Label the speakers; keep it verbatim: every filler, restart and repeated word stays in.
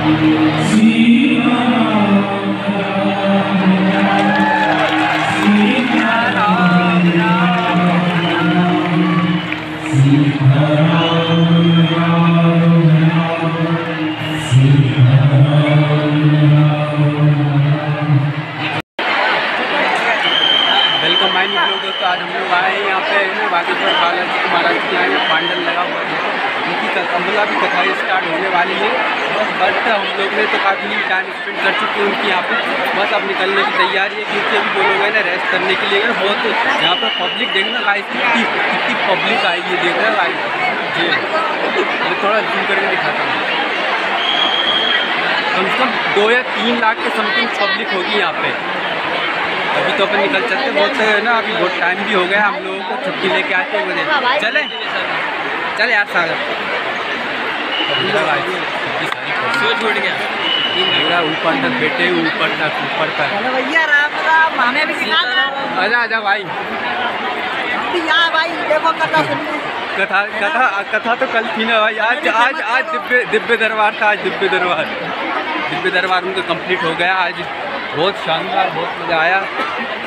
Speaker 1: Welcome my new blog दोस्तों। आज हम लोग आए हैं यहाँ पे ना बागेश्वर बालाजी महाराज के यहाँ पांडल लगा हुआ है। उनकी अमला भी कथा स्टार्ट होने वाली है, बट हम लोग ने तो काफ़ी टाइम स्पेंड कर चुके हैं उनकी यहाँ पे। बस अब निकलने की तैयारी है क्योंकि अभी वो लोग हैं ना रेस्ट करने के लिए बहुत। यहाँ पर पब्लिक देखना गाइस, कितनी कितनी पब्लिक आई है देख रहे हैं गाइस जी। मैं थोड़ा जूम करके दिखाता हूँ, कम से कम दो या तीन लाख के समथिंग पब्लिक होगी यहाँ पे। अभी तो अपन निकल चलते बहुत है ना, अभी बहुत टाइम भी हो गया हम लोगों को छुट्टी लेके आते हुए। चले चले यार सागर छूट गया ऊपर तक बैठे ऊपर तक ऊपर तक।
Speaker 2: भैया राम राम, हमें भी सिखा दो।
Speaker 1: आजा आजा भाई,
Speaker 2: यहाँ भाई देखो कथा
Speaker 1: कथा कथा कथा तो कल थी ना भाई। आज आज आज दिव्य दिव्य दरबार था। आज दिव्य दरबार दिव्य दरबार उनका कंप्लीट हो गया। आज बहुत शानदार, बहुत मज़ा आया।